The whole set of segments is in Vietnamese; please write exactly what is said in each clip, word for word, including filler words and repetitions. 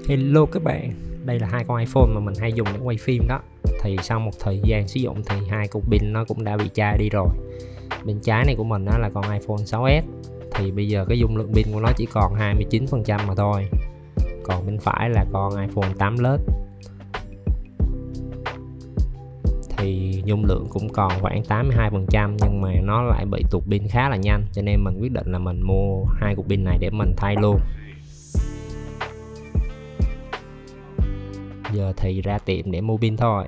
Hello các bạn, đây là hai con iPhone mà mình hay dùng để quay phim đó. Thì sau một thời gian sử dụng thì hai cục pin nó cũng đã bị chai đi rồi. Bên trái này của mình đó là con iPhone sáu S. Thì bây giờ cái dung lượng pin của nó chỉ còn hai mươi chín phần trăm mà thôi. Còn bên phải là con iPhone tám Plus. Thì dung lượng cũng còn khoảng tám mươi hai phần trăm, nhưng mà nó lại bị tụt pin khá là nhanh, cho nên mình quyết định là mình mua hai cục pin này để mình thay luôn. Giờ thì ra tiệm để mua pin thôi.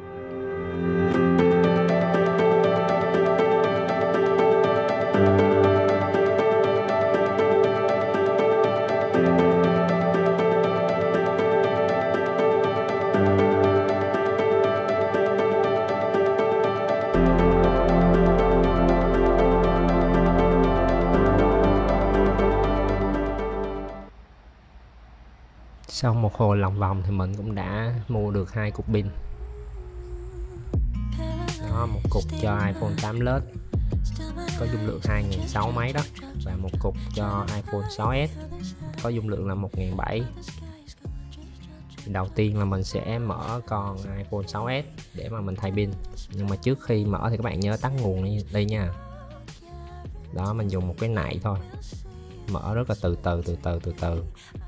Sau một hồi lòng vòng thì mình cũng đã mua được hai cục pin. Đó, một cục cho iPhone tám Plus có dung lượng hai nghìn sáu trăm mấy đó, và một cục cho iPhone sáu S có dung lượng là một nghìn bảy trăm. Đầu tiên là mình sẽ mở con iPhone sáu S để mà mình thay pin, nhưng mà trước khi mở thì các bạn nhớ tắt nguồn đi nha. Đó, mình dùng một cái nạy thôi, mở rất là từ từ từ từ từ từ.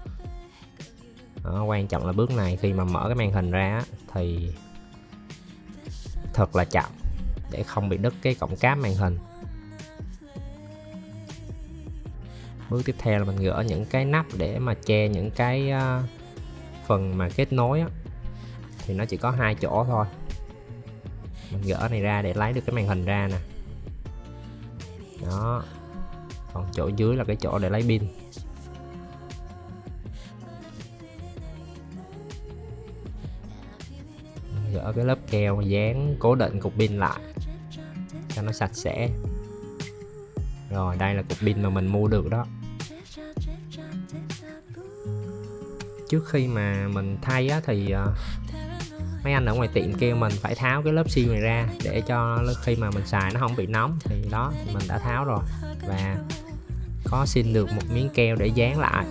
Đó, quan trọng là bước này khi mà mở cái màn hình ra thì thật là chậm để không bị đứt cái cổng cáp màn hình. Bước tiếp theo là mình gỡ những cái nắp để mà che những cái uh, phần mà kết nối á, thì nó chỉ có hai chỗ thôi. Mình gỡ này ra để lấy được cái màn hình ra nè. Đó, còn chỗ dưới là cái chỗ để lấy pin. Gỡ cái lớp keo dán cố định cục pin lại cho nó sạch sẽ. Rồi, đây là cục pin mà mình mua được đó. Trước khi mà mình thay á, thì uh, mấy anh ở ngoài tiệm kêu mình phải tháo cái lớp siêu này ra để cho khi mà mình xài nó không bị nóng. Thì đó, mình đã tháo rồi và có xin được một miếng keo để dán lại.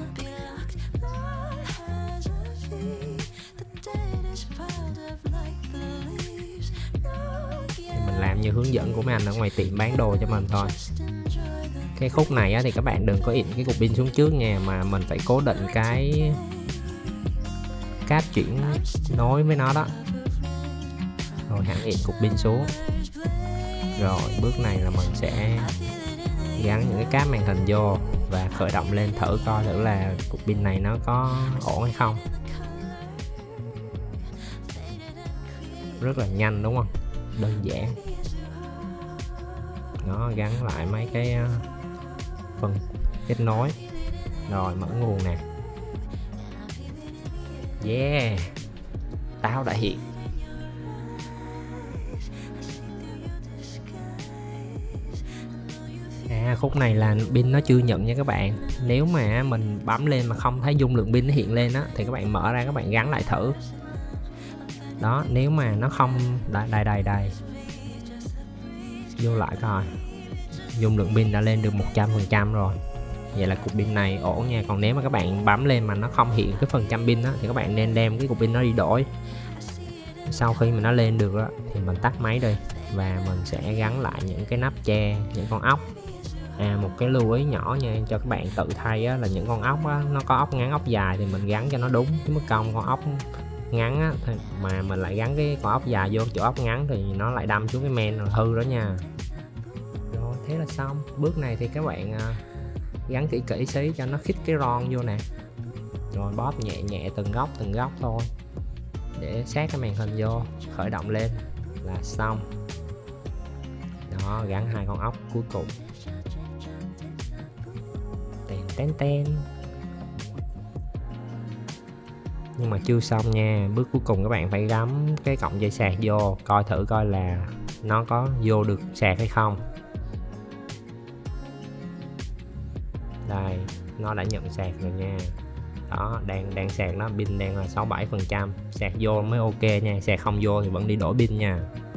Làm như hướng dẫn của mấy anh ở ngoài tiệm bán đồ cho mình thôi. Cái khúc này á, thì các bạn đừng có ịn cái cục pin xuống trước nha, mà mình phải cố định cái cáp chuyển nối với nó đó, rồi hẳn ịn cục pin xuống. Rồi bước này là mình sẽ gắn những cái cáp màn hình vô và khởi động lên thử coi thử là cục pin này nó có ổn hay không. Rất là nhanh đúng không, đơn giản. Nó gắn lại mấy cái phần kết nối. Rồi mở nguồn nè. Yeah, tao đã hiện. À, khúc này là pin nó chưa nhận nha các bạn. Nếu mà mình bấm lên mà không thấy dung lượng pin nó hiện lên á, thì các bạn mở ra, các bạn gắn lại thử. Đó, nếu mà nó không, đây đây đây đây vô lại coi, dung lượng pin đã lên được một trăm phần trăm rồi. Vậy là cục pin này ổn nha. Còn nếu mà các bạn bấm lên mà nó không hiện cái phần trăm pin đó, thì các bạn nên đem cái cục pin nó đi đổi. Sau khi mà nó lên được đó, thì mình tắt máy đi và mình sẽ gắn lại những cái nắp che những con ốc. À, một cái lưu ý nhỏ nha cho các bạn tự thay á, là những con ốc á, nó có ốc ngắn ốc dài thì mình gắn cho nó đúng. Chứ mất công con ốc ngắn á, mà mình lại gắn cái con ốc dài vô chỗ ốc ngắn thì nó lại đâm xuống cái men rồi hư đó nha. Rồi, thế là xong. Bước này thì các bạn uh, gắn kỹ kỹ xí cho nó khít cái ron vô nè. Rồi bóp nhẹ nhẹ từng góc từng góc thôi để sát cái màn hình vô, khởi động lên là xong. Đó, gắn hai con ốc cuối cùng. Tên tên tên. Nhưng mà chưa xong nha. Bước cuối cùng các bạn phải gắm cái cọng dây sạc vô, coi thử coi là nó có vô được sạc hay không. Đây, nó đã nhận sạc rồi nha. Đó, đang đang sạc, nó pin đang là sáu mươi bảy phần trăm. Sạc vô mới ok nha, sạc không vô thì vẫn đi đổi pin nha.